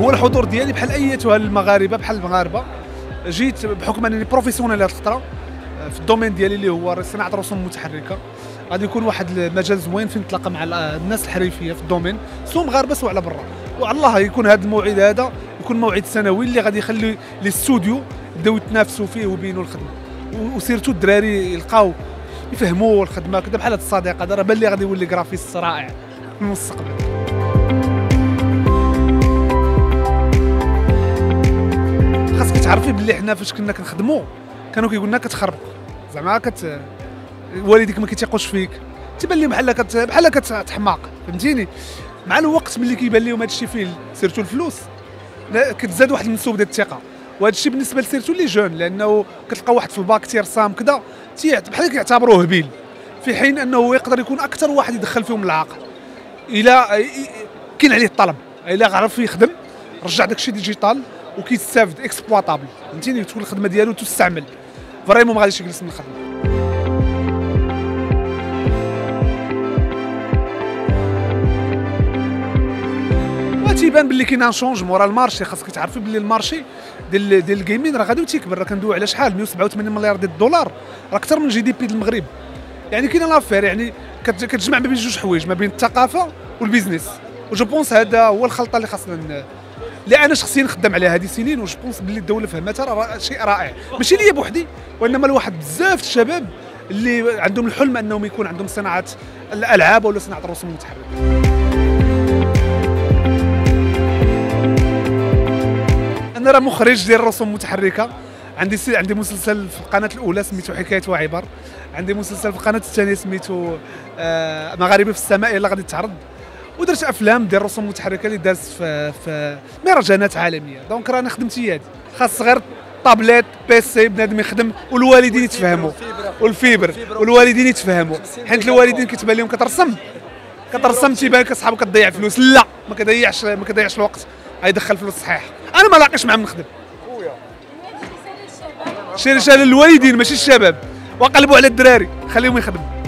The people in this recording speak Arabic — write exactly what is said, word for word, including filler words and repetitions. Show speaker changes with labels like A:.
A: هو الحضور ديالي بحال ايتها المغاربه بحال المغاربه، جيت بحكم انني بروفيسيونيل هذه الخطره في الدومين ديالي اللي هو صناعه الرسوم المتحركه. غادي يكون واحد المجال زوين فين نتلاقى مع الناس الحريفيه في الدومين، سواء مغاربه سواء على برا. وعلى الله يكون هذا الموعد هذا يكون موعد سنوي اللي غادي يخلي لي الاستوديو يبداو يتنافسوا فيه ويبينوا الخدمه، وسيرتو الدراري يلقاو يفهموا الخدمه كذا بحال هذا الصديق هذا راه بان لي غادي يولي غرافيست رائع في المستقبل. خاصك تعرفي بلي حنا فاش كنا كنخدموا كانوا كيقول لنا كتخربق، زعما كت والديك ما كيتيقوش فيك، تيبان لي بحال كت بحال كتحماق، فهمتيني. مع الوقت ملي كيبان لهم هذا الشيء فيه سيرتو الفلوس كتزاد واحد المنسوب ديال الثقه، وهذا الشيء بالنسبه لسيرتو اللي جون، لانه كتلقى واحد في الباك تيرسام كذا بحال كيعتبروه هبيل، في حين انه يقدر يكون اكثر واحد يدخل فيهم العاقل الى كاين عليه الطلب، الا عرف يخدم رجع داك الشيء ديجيتال وكيستافد اكسبلوطابل، فهمتيني، تكون الخدمه ديالو تستعمل فريمون ما غاديش يجلس من الخدمه. تيبان باللي كاين ان شونجمون، راه المارشي خاصك تعرفي باللي المارشي ديال ديال الجيمين راه غادي تيكبر، راه كندويو على شحال مئة وسبعة وثمانين مليار ديال الدولار، راه اكثر من جي دي بي ديال المغرب. يعني كاين لافير، يعني كتجمع ما بين جوج حوايج، ما بين الثقافه والبيزنس، وجو بونس هذا هو الخلطه اللي خاصنا، اللي انا شخصيا خدام عليها هذه سنين، وجو بونس باللي الدوله فهمتها، راه شيء رائع، ماشي ليا بوحدي وانما لواحد بزاف الشباب اللي عندهم الحلم انهم يكون عندهم صناعه الالعاب ولا صناعه الرسوم المتحركه. انا راه مخرج ديال الرسوم المتحركه، عندي سي... عندي مسلسل في القناه الاولى سميتو حكايه وعبر، عندي مسلسل في القناه الثانيه سميتو آه مغاربي في السماء اللي غادي تعرض، ودرت افلام ديال الرسوم المتحركه اللي دازت في في مهرجانات عالميه. دونك راه انا خدمتي هذه، خاص غير طابليت بيسي بنادم يخدم والوالدين يتفاهموا، والفيبر والوالدين يتفاهموا، حيت الوالدين كتبان لهم كترسم كترسم تيبان كصحابك كتضيع فلوس، لا ما كضيعش ما كضيعش الوقت، غيدخل فلوس صحيح. انا ما لاقيش معاهم نخدم. شي رساله للوالدين ماشي الشباب، وقلبوا على الدراري خليهم يخدموا.